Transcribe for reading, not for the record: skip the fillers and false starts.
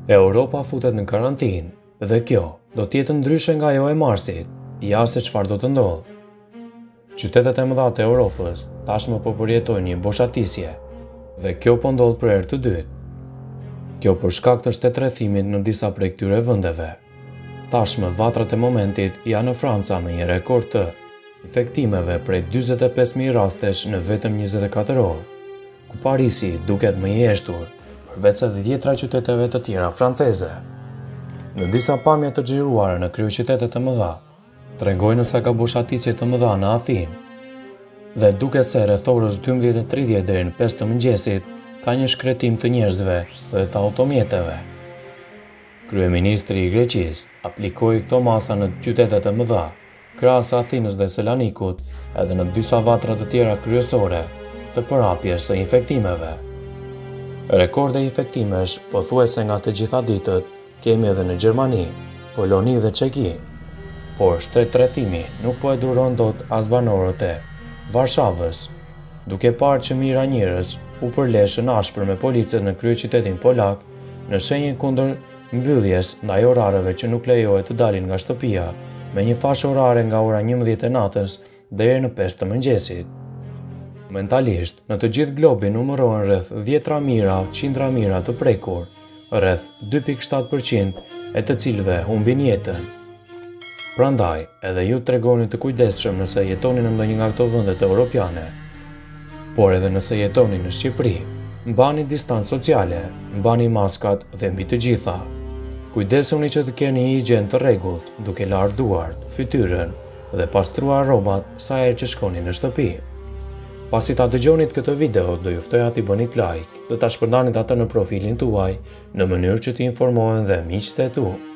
Europa futet në karantinë dhe kjo do t'jetë ndryshe nga ajo e marsit, ja se çfarë do të ndodhë. Qytetet e mëdha të Europës tashmë po përjetojnë një boshatisje dhe kjo po ndodh për herë të dytë. Kjo për shkak të shtetërrethimit në disa prej këtyre vendeve. Tashmë vatrat e momentit janë në Franca me një rekord të infektimeve prej 45.000 rastesh në vetëm 24 orë, ku Parisi duket më i heshtur përveç se 10 qyteteve të tjera franceze. Në disa pamje të xhiruara në kryeqytetet e mëdha, tregojnë se ka boshatisje të mëdha në Athinë. Dhe duket se rreth orës 12:30 deri në 5 të mëngjesit ka një shkretim të njerëzve dhe të automjeteve. Kryeministri i Greqisë aplikoi këto masa në qytetet e mëdha, krahas Athinës dhe Selanikut, edhe në disa vatra të tjera kryesore të përhapjes së infektimeve. Rekorde infektimesh pothuajse nga të gjitha ditët kemi edhe në Gjermani, Poloni dhe Çeki. Por shtetërrethimi nuk po e duron dot as banorët e Varshavës, duke parë që mijëra njerëz u përleshën ashpër me policët në kryeqytetin polak në shenjë kundër mbylljes ndaj orareve që nuk lejohet të dalin nga shtëpia, me një fashë orare nga ora 11 e natës deri në 5 të mëngjesit. Momentalisht, në të gjithë globin numërohen rreth 10 mijëra, 100 mijëra të prekur, rreth 2.7% e të cilëve humbin jetën. Prandaj, edhe ju tregoni të kujdesshëm nëse jetoni në ndonjë nga këto vendet europiane. Por edhe nëse jetoni në Shqipëri, mbani distancë sociale, mbani maskat dhe mbi të gjitha. Kujdesuni që të keni një higjenë të rregullt, duke larë duart, fytyrën dhe pastruar rrobat sa herë që shkoni në shtëpi. Pasi ta dëgjonit këtë video, do ju ftoja t'i bënit like dhe ta shpërndanit atë në profilin tuaj në mënyrë që t'i informohen dhe miqtë e tu.